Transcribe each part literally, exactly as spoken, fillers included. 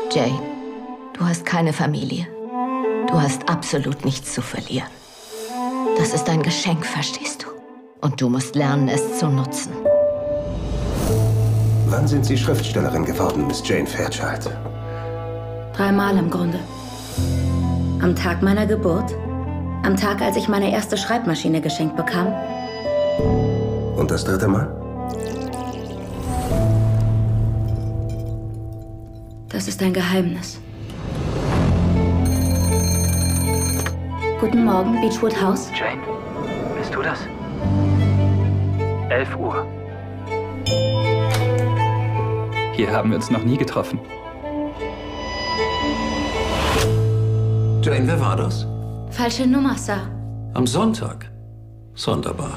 Jane, du hast keine Familie. Du hast absolut nichts zu verlieren. Das ist ein Geschenk, verstehst du? Und du musst lernen, es zu nutzen. Wann sind Sie Schriftstellerin geworden, Miss Jane Fairchild? Dreimal im Grunde. Am Tag meiner Geburt, am Tag, als ich meine erste Schreibmaschine geschenkt bekam. Und das dritte Mal? Das ist ein Geheimnis. Guten Morgen, Beechwood House. Jane, bist du das? Elf Uhr. Hier haben wir uns noch nie getroffen. Jane, wer war das? Falsche Nummer, Sir. Am Sonntag? Sonderbar.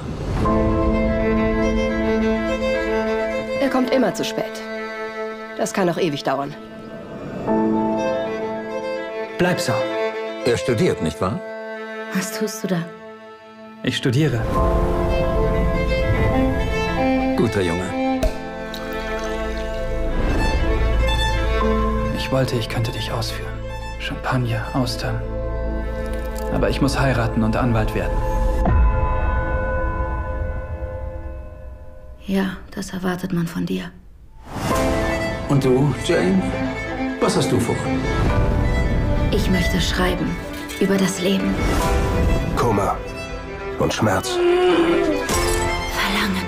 Er kommt immer zu spät. Das kann auch ewig dauern. Bleib so. Er studiert, nicht wahr? Was tust du da? Ich studiere. Guter Junge. Ich wollte, ich könnte dich ausführen. Champagner, Austern. Aber ich muss heiraten und Anwalt werden. Ja, das erwartet man von dir. Und du, Jane? Was hast du vor? Ich möchte schreiben über das Leben. Kummer und Schmerz. Verlangen.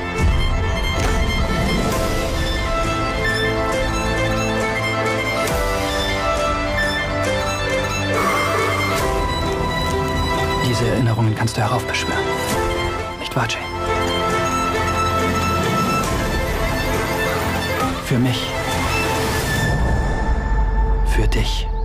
Diese Erinnerungen kannst du heraufbeschwören. Nicht wahr, Jane? Für mich. Für dich.